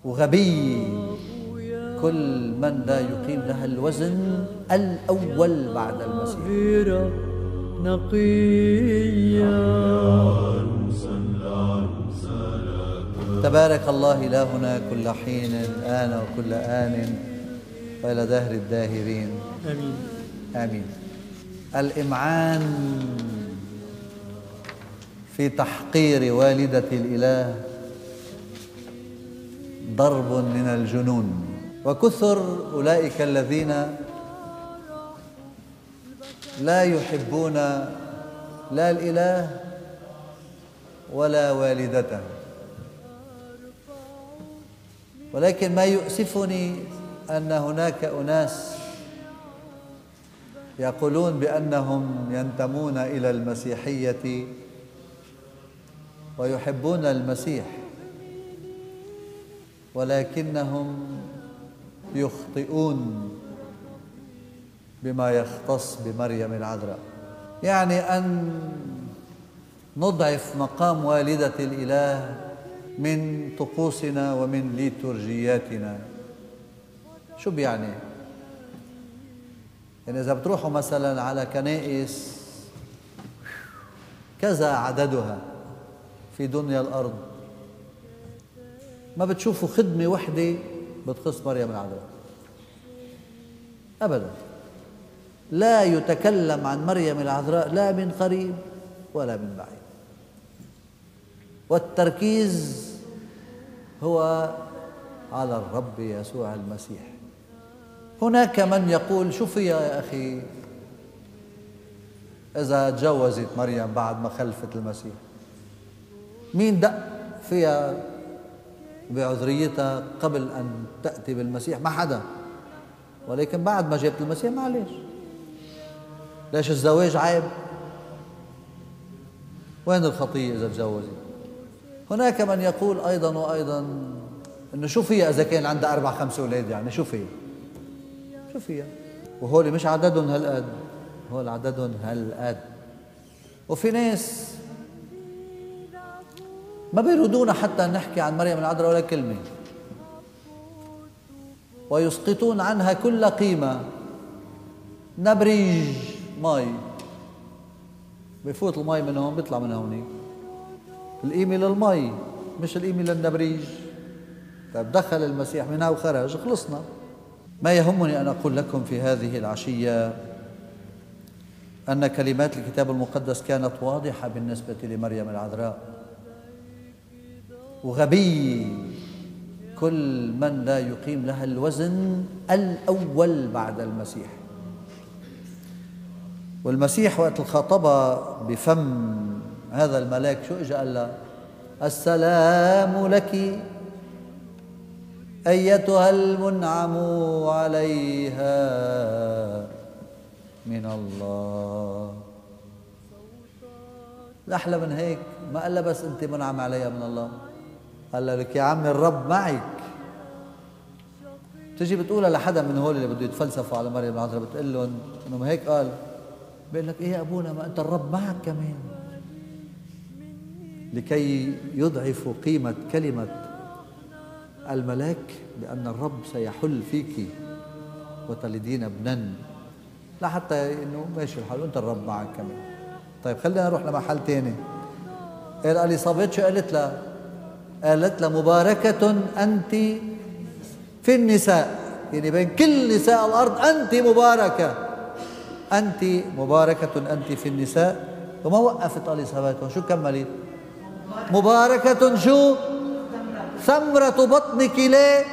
وغبي كل من لا يقيم لها الوزن الأول بعد المسيح. تبارك الله إلهنا كل حين الآن وكل آن وإلى دهر الداهرين آمين آمين. الإمعان في تحقير والدة الإله ضرب من الجنون، وكثر أولئك الذين لا يحبون لا الإله ولا والدته. ولكن ما يؤسفني أن هناك أناس يقولون بأنهم ينتمون إلى المسيحية ويحبون المسيح، ولكنهم يخطئون بما يختص بمريم العذراء. يعني أن نضعف مقام والدة الإله من طقوسنا ومن ليتورجياتنا. شو بيعني؟ يعني إذا بتروحوا مثلا على كنائس كذا عددها في دنيا الأرض، ما بتشوفوا خدمة وحدة بتخص مريم العذراء أبدا. لا يتكلم عن مريم العذراء لا من قريب ولا من بعيد، والتركيز هو على الرب يسوع المسيح. هناك من يقول شو فيها يا أخي إذا تجوزت مريم بعد ما خلفت المسيح؟ مين دق فيها بعذريتها قبل أن تأتي بالمسيح؟ ما حدا. ولكن بعد ما جابت المسيح معليش. ليش الزواج عيب؟ وين الخطية إذا تجوزت؟ هناك من يقول أيضا وأيضا إنه شو فيها إذا كان عندها 4 5 أولاد، يعني شو فيها؟ شو فيها؟ وهول مش عددهم هالقد، هول عددهم هالقد. وفي ناس ما بيريدونا حتى نحكي عن مريم العذراء ولا كلمة، ويسقطون عنها كل قيمة. نبريج مي بفوت المي من هون بيطلع من هونيك، القيمة للمي مش القيمة للنبريج. طيب دخل المسيح منها وخرج، خلصنا. ما يهمني أن أقول لكم في هذه العشية أن كلمات الكتاب المقدس كانت واضحة بالنسبة لمريم العذراء. وغبي كل من لا يقيم لها الوزن الأول بعد المسيح. والمسيح وقت الخاطبة بفم هذا الملاك شو إجا قال لها؟ السلام لك أيتها المنعم عليها من الله. الأحلى من هيك ما قال لها بس أنت منعم عليها من الله، قال لك يا عمي الرب معك. تجي بتقولها لحدا من هول اللي بده يتفلسفوا على مريم العذراء، بتقول لهم انه هيك قال، بيقول لك ايه يا ابونا ما انت الرب معك كمان، لكي يضعفوا قيمة كلمة الملاك بأن الرب سيحل فيك وتلدين ابنا، لا حتى انه ماشي الحال وانت الرب معك كمان. طيب خلينا نروح لمحل تاني. اليصابات شو قالت لها؟ قالت لها مباركة أنت في النساء، يعني بين كل نساء الأرض أنت مباركة، أنت مباركة أنت في النساء. وما وقفت اليصابات، شو كملت؟ مباركة شو؟ ثمرة بطنك. ليه؟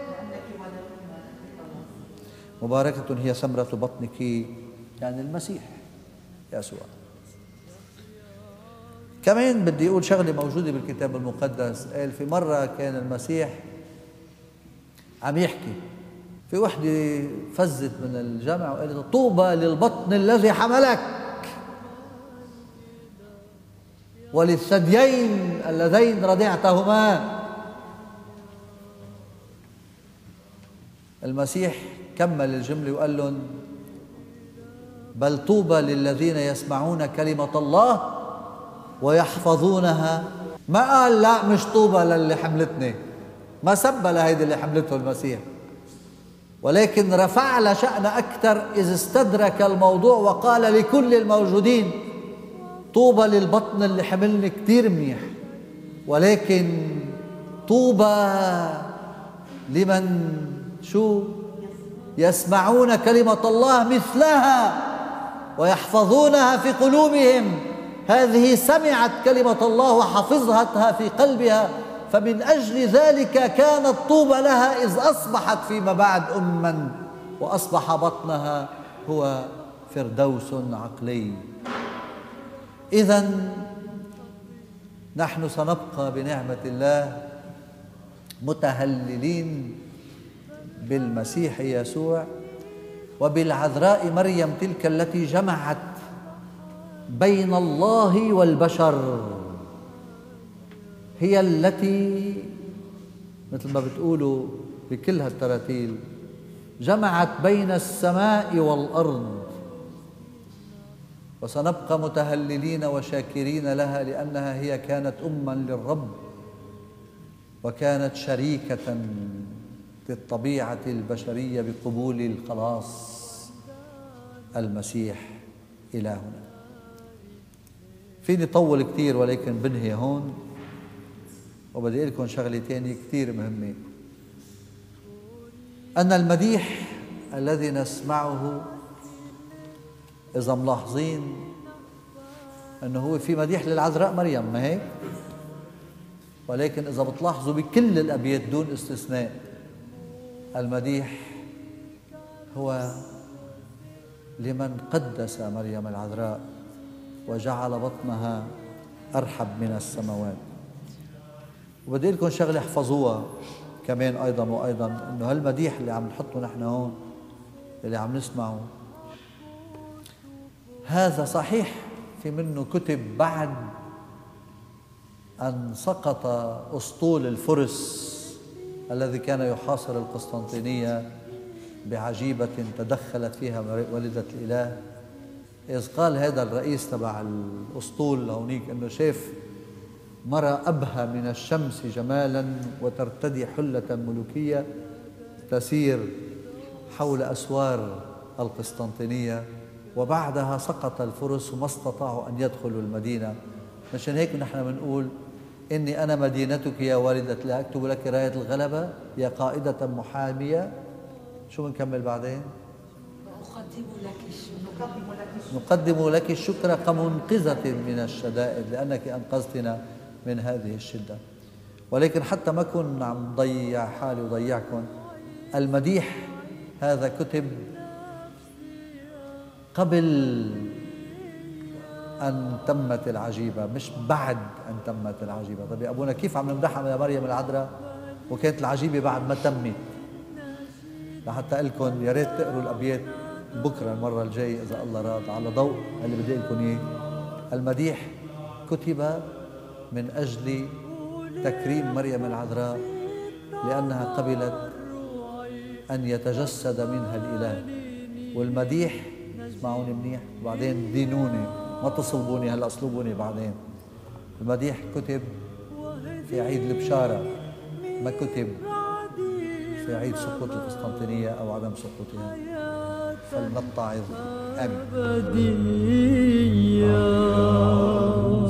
مباركة هي ثمرة بطنك، يعني المسيح يسوع. كمان بدي أقول شغلة موجودة بالكتاب المقدس. قال في مرة كان المسيح عم يحكي، في وحدة فزت من الجمع وقالت طوبى للبطن الذي حملك وللثديين اللذين رضعتهما. المسيح كمل الجملة وقال لهم بل طوبى للذين يسمعون كلمة الله ويحفظونها. ما قال لا مش طوبى للي حملتني، ما سب لهيدي اللي حملته المسيح، ولكن رفع لها شأن أكثر إذ استدرك الموضوع وقال لكل الموجودين: طوبى للبطن اللي حملني كتير منيح، ولكن طوبى لمن شو يسمعون كلمة الله مثلها ويحفظونها في قلوبهم. هذه سمعت كلمة الله وحفظتها في قلبها، فمن أجل ذلك كانت طوبى لها إذ أصبحت فيما بعد أما، وأصبح بطنها هو فردوس عقلي. إذن نحن سنبقى بنعمة الله متهللين بالمسيح يسوع وبالعذراء مريم تلك التي جمعت بين الله والبشر. هي التي مثل ما بتقولوا بكل هالتراتيل جمعت بين السماء والأرض، وسنبقى متهللين وشاكرين لها لأنها هي كانت أماً للرب، وكانت شريكة في الطبيعة البشرية بقبول الخلاص المسيح إلهنا. فيني طول كتير ولكن بنهي هون، وبدي أقول لكم شغلة تانية كتير مهمة، أن المديح الذي نسمعه، إذا ملاحظين أنه هو في مديح للعذراء مريم، ما هيك؟ ولكن إذا بتلاحظوا بكل الأبيات دون استثناء المديح هو لمن قدس مريم العذراء وجعل بطنها أرحب من السماوات. وبدي لكم شغله احفظوها كمان أيضا وأيضا، إنه هالمديح اللي عم نحطه نحن هون اللي عم نسمعه هذا صحيح في منه كتب بعد أن سقط أسطول الفرس الذي كان يحاصر القسطنطينية بعجيبة تدخلت فيها والدة الإله، إذ قال هذا الرئيس تبع الأسطول هونيك أنه شاف مرة أبهى من الشمس جمالا وترتدي حلة ملوكية تسير حول أسوار القسطنطينية، وبعدها سقط الفرس وما استطاعوا أن يدخلوا المدينة. مشان هيك نحن بنقول: إني أنا مدينتك يا والدة، لا أكتب لك راية الغلبة يا قائدة محامية. شو بنكمل بعدين؟ نقدم لك الشكر كمنقذة من الشدائد لأنك أنقذتنا من هذه الشدة. ولكن حتى ما كن عم ضيع حالي وضيعكم، المديح هذا كتب قبل أن تمت العجيبة، مش بعد أن تمت العجيبة. طيب يا أبونا كيف عم نمدحها يا مريم العذراء وكانت العجيبة بعد ما تمت؟ لحتى أقول لكم يا ريت تقروا الأبيات بكرة المرة الجاية إذا الله راد على ضوء اللي بدي أقول لكم إياه. المديح كتب من أجل تكريم مريم العذراء لأنها قبلت أن يتجسد منها الإله. والمديح اسمعوني منيح وبعدين دينوني، ما تصلبوني هلا، اصلبوني بعدين. المديح كتب في عيد البشارة، ما كتب في عيد سقوط القسطنطينية أو عدم سقوطها. فلنتعظ. آمين.